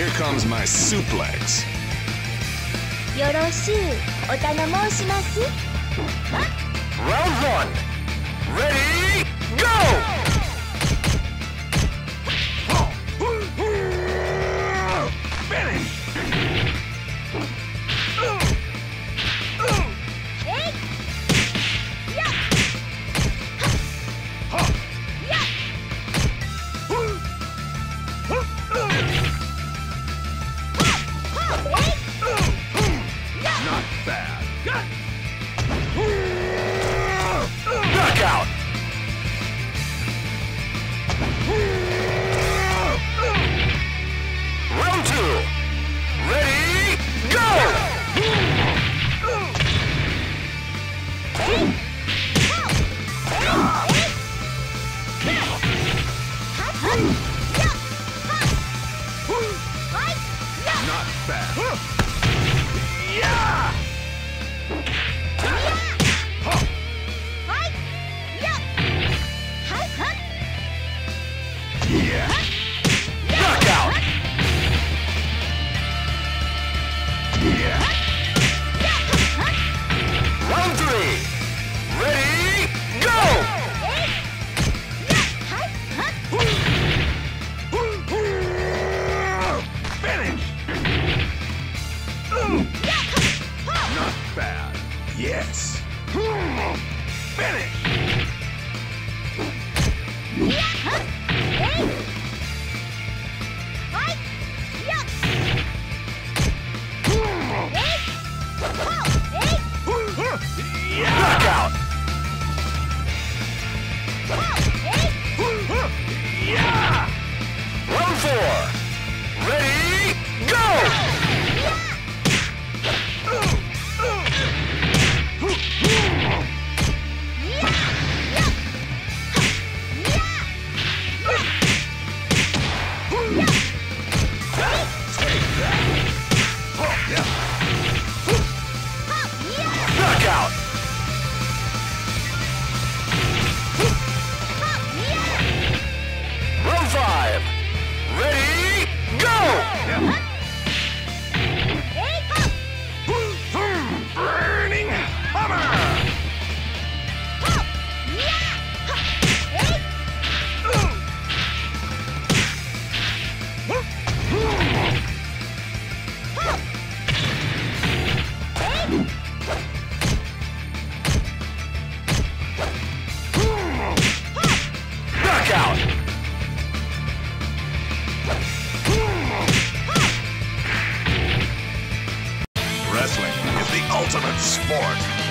Here comes my suplex. よろしゅうお頼申します。 Round one. Ready, go! Finish! Not bad. Knockout. Round two. Ready, go! Not bad. Yeah! Yeah. Knockout. Yeah. Round three. Ready, go! Finish! Not bad. Yes. Finish! Knockout. Yeah! Round four. Ready, go! Take that! Oh, yeah. Knockout. Round five. Ready, go! Burning hammer! Knockout. Wrestling is the ultimate sport.